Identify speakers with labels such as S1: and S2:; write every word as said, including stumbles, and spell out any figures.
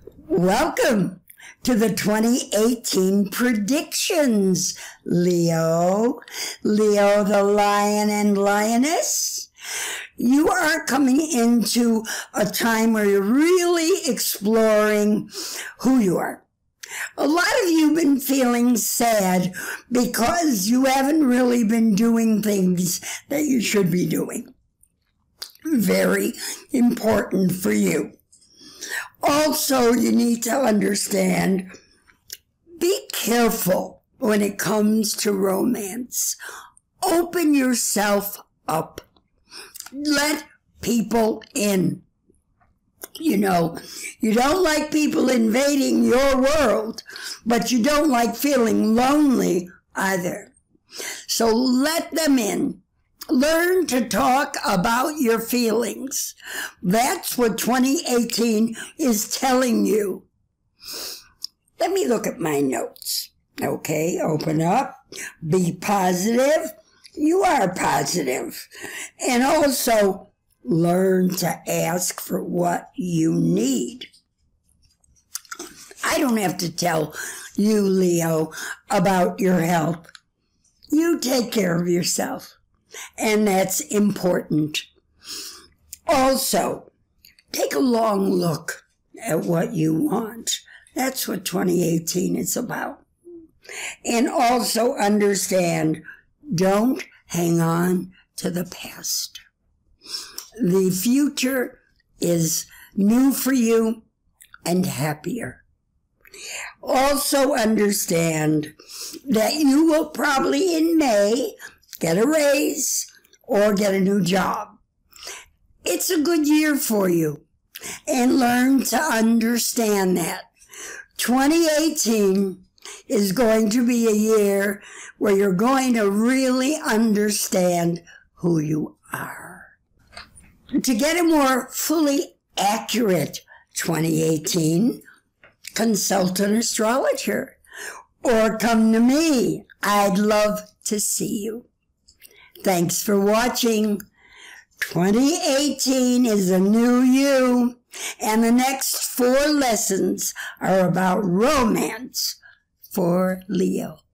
S1: Welcome to the twenty eighteen predictions, Leo. Leo the lion and lioness. You are coming into a time where you're really exploring who you are. A lot of you have been feeling sad because you haven't really been doing things that you should be doing. Very important for you. Also, you need to understand, be careful when it comes to romance. Open yourself up. Let people in. You know, you don't like people invading your world, but you don't like feeling lonely either. So let them in. Learn to talk about your feelings. That's what twenty eighteen is telling you. Let me look at my notes. Okay, open up. Be positive. You are positive. And also, learn to ask for what you need. I don't have to tell you, Leo, about your health. You take care of yourself. And that's important. Also, take a long look at what you want. That's what twenty eighteen is about. And also understand, don't hang on to the past. The future is new for you and happier. Also understand that you will probably in May get a raise or get a new job. It's a good year for you, and learn to understand that. twenty eighteen is going to be a year where you're going to really understand who you are. To get a more fully accurate twenty eighteen, consult an astrologer or come to me. I'd love to see you. Thanks for watching. twenty eighteen is a new you, and the next four lessons are about romance for Leo.